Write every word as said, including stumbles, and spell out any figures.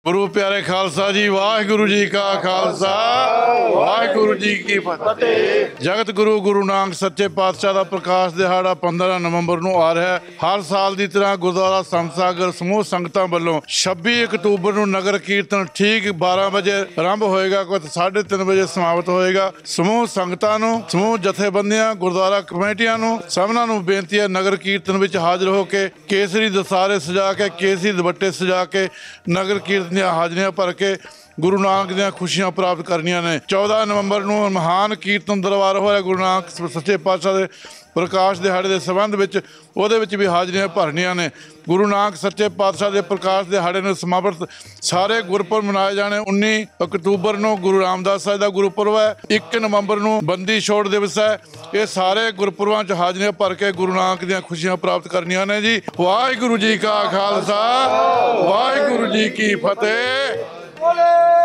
गुरु प्यारे खालसा जी, वाहिगुरु जी का खालसा वाहिगुरु जी की फतेह। जगत गुरु गुरु नानक सच्चे पातशाह का प्रकाश दिहाड़ा पंद्रह नवंबर ਨੂੰ आ रहा है। हर साल की तरह गुरुद्वारा संत सागर समूह संगतां ਵੱਲੋਂ छब्बी अक्तूबर ਨੂੰ नगर कीर्तन ठीक बारह बजे आरंभ होएगा, कुछ साढ़े तीन बजे समाप्त होएगा। समूह संगतां ਨੂੰ समूह जथेबंदियां गुरुद्वारा कमेटियां ਨੂੰ सबना ਨੂੰ बेनती है नगर कीर्तन ਵਿੱਚ हाजिर हो के केसरी दसारे सजा के केसरी दुपट्टे सजा के नगर कीर्तन हाजरियां भर के गुरु नानक ਦੀਆਂ खुशियां प्राप्त करनियां ने। चौदह नवंबर ਨੂੰ महान कीर्तन दरबार होया गुरु नानक सच्चे पातशाह ਦੇ प्रकाश दिहाड़े के संबंध में ਉਹਦੇ ਵਿੱਚ ਵੀ ਹਾਜ਼ਰੀਆਂ ਭਰਨੀਆਂ ਨੇ। गुरु नानक सच्चे पातशाह के प्रकाश दिहाड़े ਨੂੰ समर्पित सारे गुरपुरब मनाए जाने। उन्नीस अक्तूबर ਨੂੰ गुरु रामदास साहिब ਦਾ गुरपुरब है। एक नवंबर ਨੂੰ बंदी छोड़ दिवस है। ये सारे गुरपुरबां 'ਚ ਹਾਜ਼ਰੀਆਂ ਭਰ ਕੇ गुरु नानक ਦੀਆਂ खुशियां प्राप्त करनियां ने जी। वाहिगुरु जी का खालसा वाहिगुरु जी की फतेह।